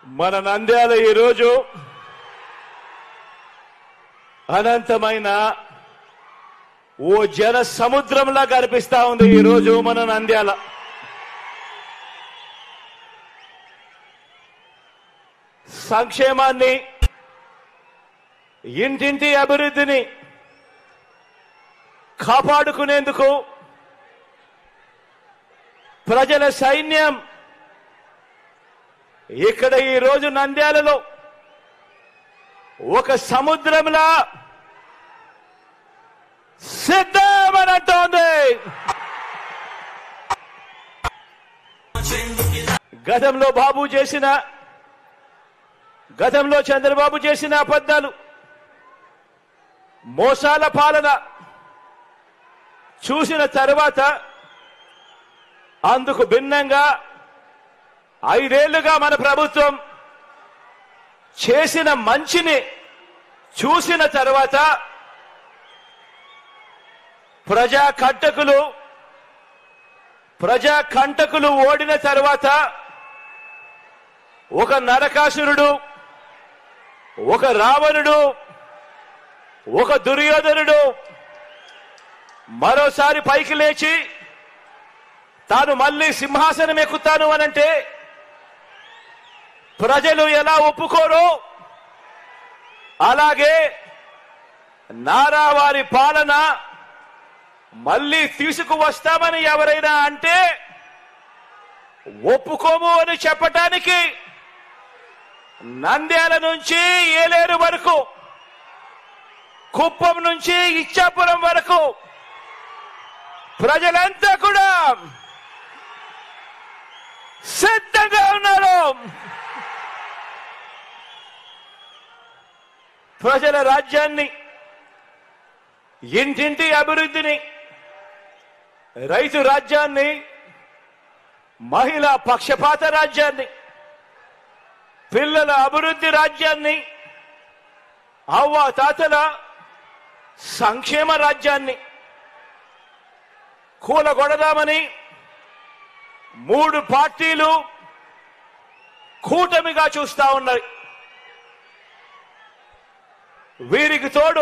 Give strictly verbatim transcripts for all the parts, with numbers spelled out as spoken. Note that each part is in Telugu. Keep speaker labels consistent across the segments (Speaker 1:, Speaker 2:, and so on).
Speaker 1: మన నంద్యాల ఈ రోజు అనంతమైన ఓ జన సముద్రంలా కనిపిస్తా ఉంది. ఈ రోజు మన నంద్యాల సంక్షేమాన్ని, ఇంటింటి అభివృద్ధిని కాపాడుకునేందుకు ప్రజల సైన్యం ఇక్కడ ఈ రోజు నంద్యాలలో ఒక సముద్రంలా సిద్ధమనంటోంది. గతంలో బాబు చేసిన గతంలో చంద్రబాబు చేసిన అబద్ధాలు, మోసాల పాలన చూసిన తర్వాత అందుకు భిన్నంగా ఐదేళ్లుగా మన ప్రభుత్వం చేసిన మంచిని చూసిన తర్వాత ప్రజా కంటకులు ప్రజా కంటకులు ఓడిన తర్వాత ఒక నరకాసురుడు, ఒక రావణుడు, ఒక దుర్యోధనుడు మరోసారి పైకి లేచి తాను మళ్ళీ సింహాసనం ఎక్కుతాను అనంటే ప్రజలు ఎలా ఒప్పుకోరో, అలాగే నారావారి పాలన మళ్ళీ తీసుకువస్తామని ఎవరైనా అంటే ఒప్పుకోము అని చెప్పటానికి నంద్యాల నుంచి ఏలేరు వరకు, కుప్పం నుంచి ఇచ్చాపురం వరకు ప్రజలంతా కూడా సిద్ధంగా ఉన్నారు. ప్రజల రాజ్యాన్ని, ఇంటింటి అభివృద్ధిని, రైతు రాజ్యాన్ని, మహిళా పక్షపాత రాజ్యాన్ని, పిల్లల అభివృద్ధి రాజ్యాన్ని, అవ్వ తాతల సంక్షేమ రాజ్యాన్ని కూలగొడదామని మూడు పార్టీలు కూటమిగా చూస్తా ఉన్నాయి. వీరికి తోడు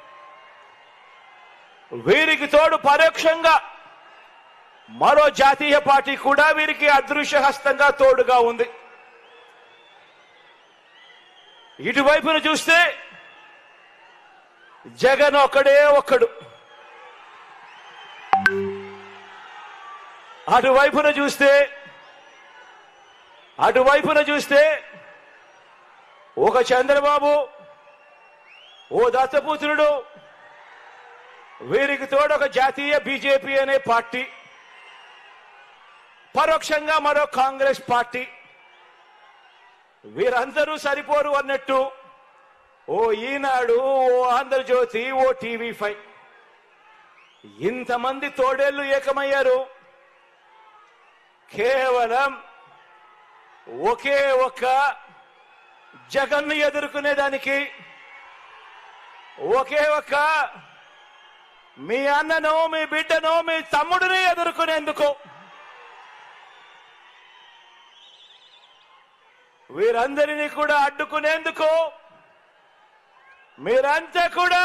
Speaker 1: వీరికి తోడు పరోక్షంగా మరో జాతీయ పార్టీ కూడా వీరికి అదృశ్య హస్తంగా తోడుగా ఉంది. ఇటువైపున చూస్తే జగన్ ఒక్కడే ఒక్కడు, అటువైపున చూస్తే అటువైపున చూస్తే ఒక చంద్రబాబు, ఓ దత్తపుత్రుడు, వీరికి తోడు ఒక జాతీయ బీజేపీ అనే పార్టీ, పరోక్షంగా మరో కాంగ్రెస్ పార్టీ. వీరందరూ సరిపోరు అన్నట్టు ఓ ఈనాడు, ఓ ఆంధ్రజ్యోతి, ఓ టీవీ ఫైవ్ ఇంతమంది తోడేళ్లు ఏకమయ్యారు కేవలం ఒకే ఒక్క జగన్ను ఎదుర్కొనేదానికి, ఒకే ఒక్క మీ అన్నను, మీ బిడ్డను, మీ తమ్ముడిని ఎదుర్కొనేందుకు. వీరందరినీ కూడా అడ్డుకునేందుకు మీరంతా కూడా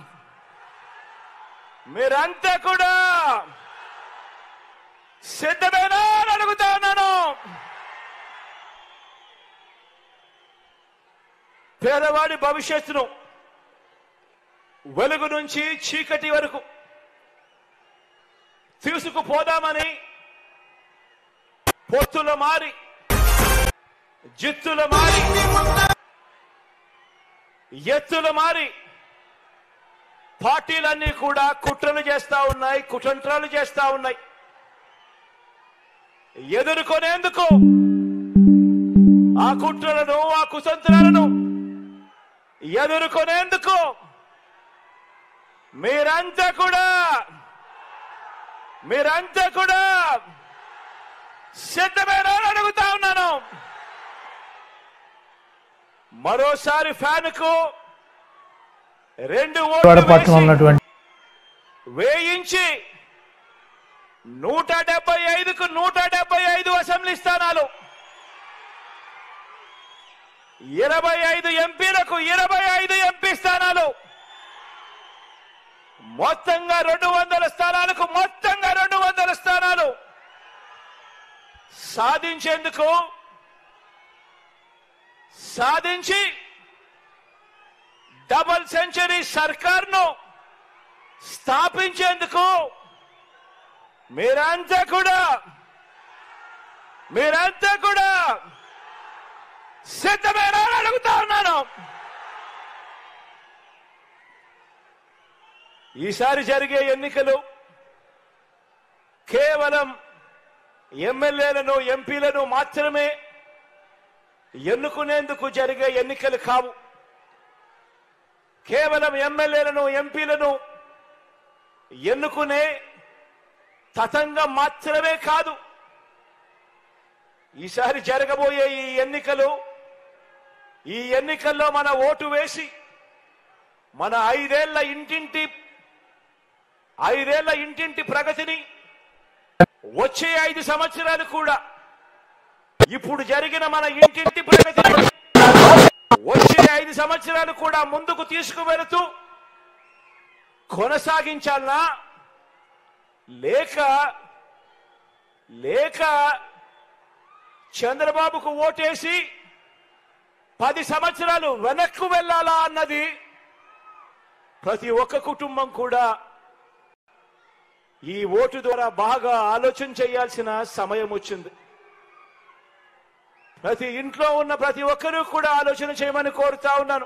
Speaker 1: మీరంతా కూడా సిద్ధమేనా అని అడుగుతా ఉన్నాను. పేదవాడి భవిష్యత్తును వెలుగు నుంచి చీకటి వరకు తీసుకుపోదామని పొత్తుల మారి, జిత్తుల మారి, ఎత్తుల మారి పార్టీలన్నీ కూడా కుట్రలు చేస్తా ఉన్నాయి, కుతంత్రాలు చేస్తా ఉన్నాయి. ఎదుర్కొనేందుకు ఆ కుట్రలను, ఆ కుతంత్రాలను ఎదుర్కొనేందుకు మీరంతా కూడా మీరంతా కూడా సిద్ధమేనా అని అడుగుతా ఉన్నాను. మరోసారి ఫ్యాన్ కు రెండు ఓట్లు వేయించి నూట డెబ్బై ఐదుకు నూట డెబ్బై ఐదు అసెంబ్లీ స్థానాలు ఇరవై ఐదు ఎంపీలకు ఇరవై ఐదు ఎంపీ స్థానాలు, మొత్తంగా రెండు వందల స్థానాలకు మొత్తంగా రెండు వందల స్థానాలు సాధించేందుకు సాధించి డబుల్ సెంచరీ సర్కార్ను స్థాపించేందుకు మీరంతా కూడా మీరంతా కూడా సిద్ధమేనా అని అడుగుతా ఉన్నాను. ఈసారి జరిగే ఎన్నికలు కేవలం ఎమ్మెల్యేలను ఎంపీలను మాత్రమే ఎన్నుకునేందుకు జరిగే ఎన్నికలు కావు. కేవలం ఎమ్మెల్యేలను ఎంపీలను ఎన్నుకునే తతంగం మాత్రమే కాదు. ఈసారి జరగబోయే ఈ ఎన్నికలు ఈ ఎన్నికల్లో మన ఓటు వేసి మన ఐదేళ్ల ఇంటింటి ఐదేళ్ల ఇంటింటి ప్రగతిని వచ్చే ఐదు సంవత్సరాలు కూడా ఇప్పుడు జరిగిన మన ఇంటింటి ప్రగతిని వచ్చే ఐదు సంవత్సరాలు కూడా ముందుకు తీసుకువెళుతూ కొనసాగించాలనా లేక లేక చంద్రబాబుకు ఓటేసి పది సంవత్సరాలు వెనక్కు వెళ్ళాలా అన్నది ప్రతి ఒక్క కుటుంబం కూడా ఈ ఓటు ద్వారా బాగా ఆలోచన చేయాల్సిన సమయం వచ్చింది. ప్రతి ఇంట్లో ఉన్న ప్రతి ఒక్కరూ కూడా ఆలోచన చేయమని కోరుతా ఉన్నాను.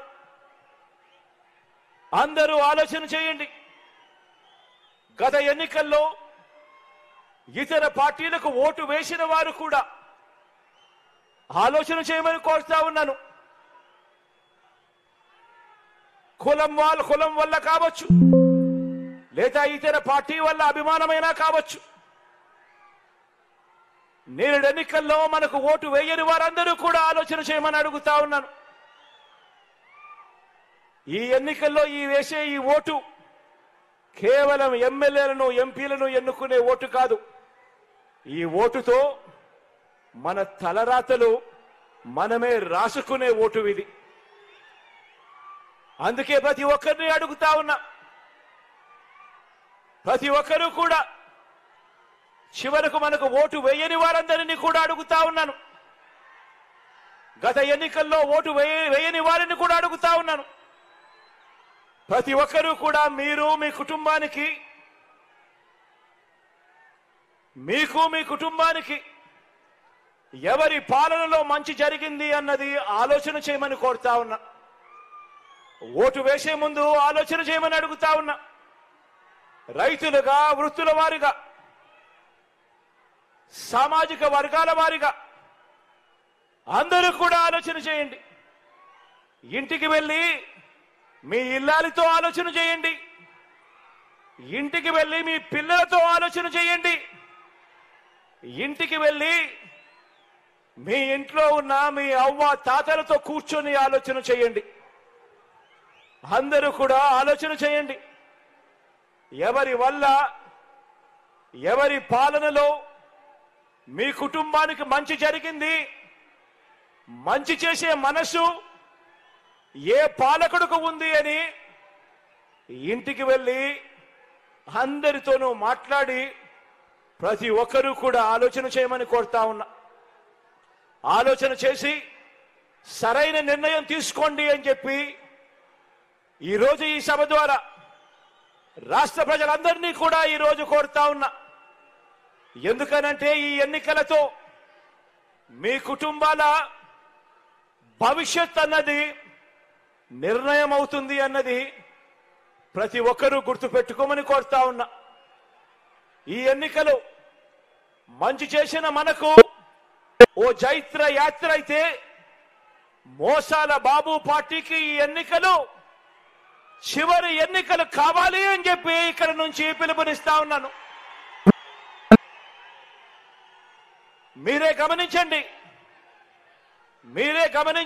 Speaker 1: అందరూ ఆలోచన చేయండి. గత ఎన్నికల్లో ఇతర పార్టీలకు ఓటు వేసిన వారు కూడా ఆలోచన చేయమని కోరుతా ఉన్నాను. కులం వాళ్ళ కులం వల్ల కావచ్చు, లేదా ఇతర పార్టీ వల్ల అభిమానమైనా కావచ్చు, నేడు ఎన్నికల్లో మనకు ఓటు వేయని వారందరూ కూడా ఆలోచన చేయమని అడుగుతా ఉన్నాను. ఈ ఎన్నికల్లో ఈ వేసే ఈ ఓటు కేవలం ఎమ్మెల్యేలను ఎంపీలను ఎన్నుకునే ఓటు కాదు. ఈ ఓటుతో మన తలరాతలు మనమే రాసుకునే ఓటు ఇది. అందుకే ప్రతి ఒక్కరిని అడుగుతా ఉన్నా, ప్రతి ఒక్కరూ కూడా చివరకు మనకు ఓటు వేయని వారందరినీ కూడా అడుగుతా ఉన్నాను. గత ఎన్నికల్లో ఓటు వేయని వారిని కూడా అడుగుతా ఉన్నాను. ప్రతి ఒక్కరూ కూడా మీరు మీ కుటుంబానికి మీకు మీ కుటుంబానికి ఎవరి పాలనలో మంచి జరిగింది అన్నది ఆలోచన చేయమని కోరుతా ఉన్నా. ఓటు వేసే ముందు ఆలోచన చేయమని అడుగుతా ఉన్నా. రైతులుగా, వృత్తుల వారిగా, సామాజిక వర్గాల వారిగా అందరూ కూడా ఆలోచన చేయండి. ఇంటికి వెళ్ళి మీ ఇల్లాలితో ఆలోచన చేయండి. ఇంటికి వెళ్ళి మీ పిల్లలతో ఆలోచన చేయండి. ఇంటికి వెళ్ళి మీ ఇంట్లో ఉన్న మీ అవ్వ తాతలతో కూర్చొని ఆలోచన చేయండి. అందరూ కూడా ఆలోచన చేయండి. ఎవరి వల్ల, ఎవరి పాలనలో మీ కుటుంబానికి మంచి జరిగింది, మంచి చేసే మనసు ఏ పాలకుడికి ఉంది అని ఇంటికి వెళ్ళి అందరితోనూ మాట్లాడి ప్రతి ఒక్కరూ కూడా ఆలోచన చేయమని కోరుతా ఉన్నా. ఆలోచన చేసి సరైన నిర్ణయం తీసుకోండి అని చెప్పి ఈరోజు ఈ సభ ద్వారా రాష్ట్ర ప్రజలందరినీ కూడా ఈరోజు కోరుతా ఉన్నా. ఎందుకనంటే ఈ ఎన్నికలతో మీ కుటుంబాల భవిష్యత్ అన్నది నిర్ణయం అవుతుంది అన్నది ప్రతి ఒక్కరూ గుర్తుపెట్టుకోమని కోరుతా ఉన్నా. ఈ ఎన్నికలు మంచి చేసిన మనకు ఓ జైత్ర యాత్ర అయితే, మోసాల బాబు పార్టీకి ఈ ఎన్నికలు చివరి ఎన్నికలు కావాలి అని చెప్పి ఇక్కడ నుంచి పిలుపునిస్తా ఉన్నాను. మీరే గమనించండి, మీరే గమనించండి.